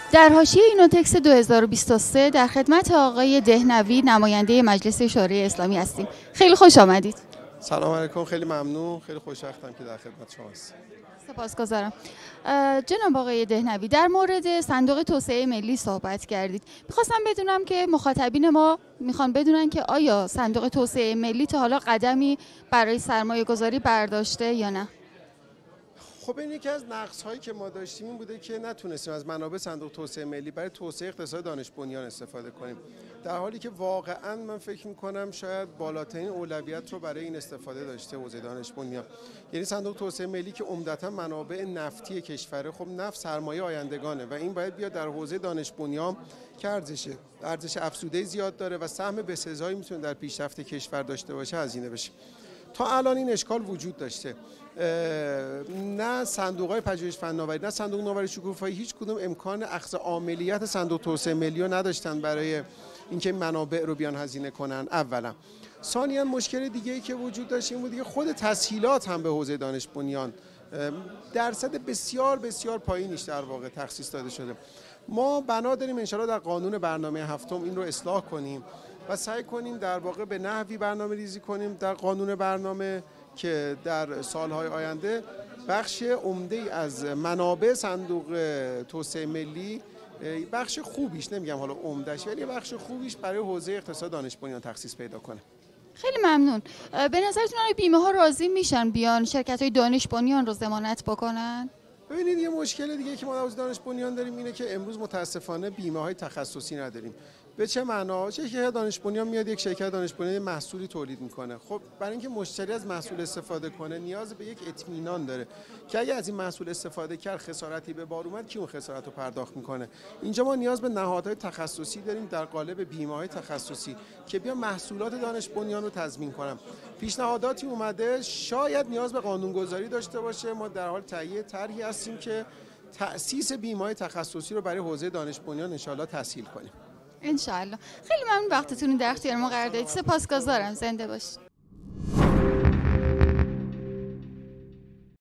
در حاشیه اینوتکس 2023 در خدمت آقای دهنوی نماینده مجلس شورای اسلامی هستیم. خیلی خوش آمدید. سلام علیکم، خیلی ممنون، خیلی خوشوقتم که در خدمت شما هستم. سپاسگزارم. جناب آقای دهنوی، در مورد صندوق توسعه ملی صحبت کردید. میخواستم بدونم که مخاطبین ما میخوان بدونن که آیا صندوق توسعه ملی تا حالا قدمی برای سرمایه گذاری برداشته یا نه؟ خب این یکی از نقص‌هایی که ما داشتیم این بوده که نتونستیم از منابع صندوق توسعه ملی برای توسعه اقتصاد دانش بنیان استفاده کنیم، در حالی که واقعا من فکر می‌کنم شاید بالاترین اولویت رو برای این استفاده داشته حوزه دانش بنیان. یعنی صندوق توسعه ملی که عمدتاً منابع نفتی کشوره، خب نفت سرمایه آیندگانه و این باید بیاد در حوزه دانش بنیان که ارزش افزوده زیاد داره و سهم بسزایی میتونه در پیشرفت کشور داشته باشه هزینه بشه. تا الان این اشکال وجود داشته. نه صندوق‌های پژوهش فناوری نه صندوق نوآوری شکوفایی هیچ کدوم امکان اخذ عاملیت صندوق توسعه ملی رو نداشتن برای اینکه منابع رو بیان هزینه کنن. اولا. ثانیاً مشکل دیگه‌ای که وجود داشت این بود که خود تسهیلات هم به حوزه دانش بنیان درصد بسیار بسیار پایینیش در واقع تخصیص داده شده. ما بنا داریم ان شاءالله در قانون برنامه هفتم این رو اصلاح کنیم و سعی کنیم در واقع به نحوی برنامه ریزی کنیم در قانون برنامه که در سالهای آینده بخش عمده‌ای از منابع صندوق توسعه ملی، بخش خوبیش، نمیگم حالا عمده‌اش، ولی بخش خوبیش برای حوزه اقتصاد دانش بنیان تخصیص پیدا کنه. خیلی ممنون. به نظرتون بیمه ها راضی میشن بیان شرکت‌های دانش بنیان رو ضمانت بکنن؟ ببینید یه مشکل دیگه که ما در حوزه دانش بنیان داریم اینه که امروز متاسفانه بیمه های تخصصی نداریم. به چه معنا؟ شرکت دانش بنیان میاد یک شرکت دانش بنیان محصولی تولید میکنه. خب برای اینکه مشتری از محصول استفاده کنه نیاز به یک اطمینان داره که اگه از این محصول استفاده کرد خسارتی به بار اومد کی اون خسارت رو پرداخت میکنه. اینجا ما نیاز به نهادهای تخصصی داریم در قالب بیمه های تخصصی که بیان محصولات دانش بنیان رو تضمین کنن. پیشنهاداتی اومده شاید نیاز به قانونگذاری داشته باشه. ما در حال تهیه طرحی هستیم که تأسیس بیمه‌های تخصصی رو برای حوزه دانش بنیان ان شاءالله تسهیل کنیم. انشالله. خیلی ممنون وقتتون در اختیار ما قرار دادید. سپاسگزارم. زنده باشید.